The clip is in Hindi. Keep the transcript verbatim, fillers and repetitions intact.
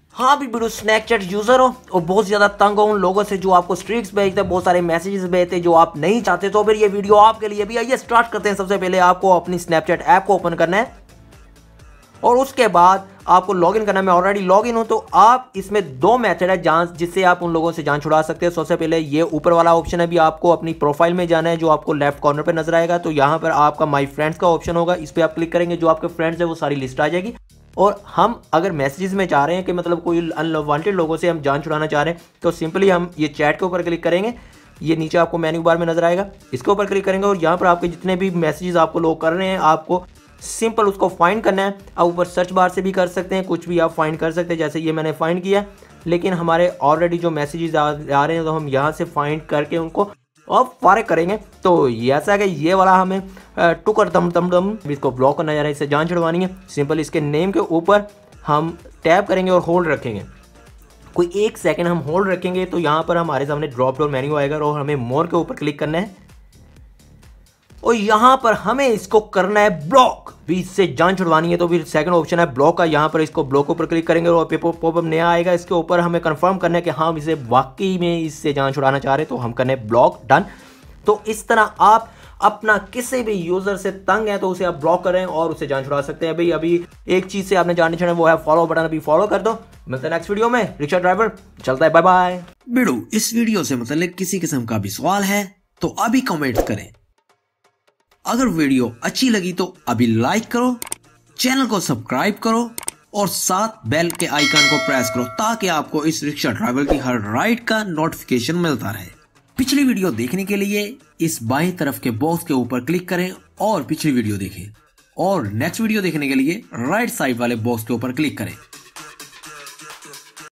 हाँ भी बिल्कुल स्नैपचैट यूजर हो और बहुत ज्यादा तंग हो उन लोगों से जो आपको स्ट्रीक्स भेजते हैं, बहुत सारे मैसेजेस भेजते हैं जो आप नहीं चाहते, तो फिर ये वीडियो आपके लिए भी। आइए स्टार्ट करते हैं। सबसे पहले आपको अपनी स्नैपचैट ऐप को ओपन करना है और उसके बाद आपको लॉगिन करना है। मैं ऑलरेडी लॉगिन हूं, तो आप इसमें दो मेथड है जहां जिससे आप उन लोगों से जान छुड़ा सकते हैं। सबसे पहले ये ऊपर वाला ऑप्शन है, भी आपको अपनी प्रोफाइल में जाना है जो आपको लेफ्ट कॉर्नर पे नजर आएगा। तो यहाँ पर आपका माय फ्रेंड्स का ऑप्शन होगा, इस पर आप क्लिक करेंगे, जो आपके फ्रेंड्स है वो सारी लिस्ट आ जाएगी। और हम अगर मैसेजेस में जा रहे हैं कि मतलब कोई अनवांटेड लोगों से हम जान छुड़ाना चाह रहे हैं, तो सिंपली हम ये चैट के ऊपर क्लिक करेंगे। ये नीचे आपको मेन्यू बार में नजर आएगा, इसके ऊपर क्लिक करेंगे और यहाँ पर आपके जितने भी मैसेजेस आपको लोग कर रहे हैं, आपको सिंपल उसको फाइंड करना है। आप ऊपर सर्च बार से भी कर सकते हैं, कुछ भी आप फाइंड कर सकते हैं, जैसे ये मैंने फाइंड किया। लेकिन हमारे ऑलरेडी जो मैसेजेस आ रहे हैं, तो हम यहाँ से फाइंड करके उनको और फारिग करेंगे। तो ये ऐसा है कि ये वाला हमें टुकर दम दम दम इसको ब्लॉक करना जा रहा है, इससे जान छुड़वानी है। सिंपल इसके नेम के ऊपर हम टैप करेंगे और होल्ड रखेंगे, कोई एक सेकंड हम होल्ड रखेंगे। तो यहाँ पर हमारे सामने ड्रॉप डाउन मेन्यू आएगा और हमें मोर के ऊपर क्लिक करना है और यहाँ पर हमें इसको करना है ब्लॉक, भी इससे जान छुड़वानी है। तो फिर सेकंड ऑप्शन है ब्लॉक का, यहाँ पर इसको ब्लॉक ऊपर क्लिक करेंगे और पॉपअप नया आएगा। इसके ऊपर हमें कंफर्म करना है कि हम इसे वाकई में इससे जान छुड़ाना चाह रहे हैं, तो हम करने ब्लॉक डन। तो इस तरह आप अपना किसी भी यूजर से तंग है तो उसे आप ब्लॉक करें और उसे जान छुड़ा सकते हैं। भाई अभी एक चीज से आपने जानना चाहे वो है फॉलो बटन, अभी फॉलो कर दो। मिलते हैं नेक्स्ट वीडियो में। रिक्शा ड्राइवर चलता है, बाय बाय। बिड़ू इस वीडियो से मतलब किसी किस्म का भी सवाल है तो अभी कमेंट करें। अगर वीडियो अच्छी लगी तो अभी लाइक करो, चैनल को सब्सक्राइब करो और साथ बेल के आइकन को प्रेस करो ताकि आपको इस रिक्शा ड्राइवर की हर राइड का नोटिफिकेशन मिलता रहे। पिछली वीडियो देखने के लिए इस बाईं तरफ के बॉक्स के ऊपर क्लिक करें और पिछली वीडियो देखें, और नेक्स्ट वीडियो देखने के लिए राइट साइड वाले बॉक्स के ऊपर क्लिक करें।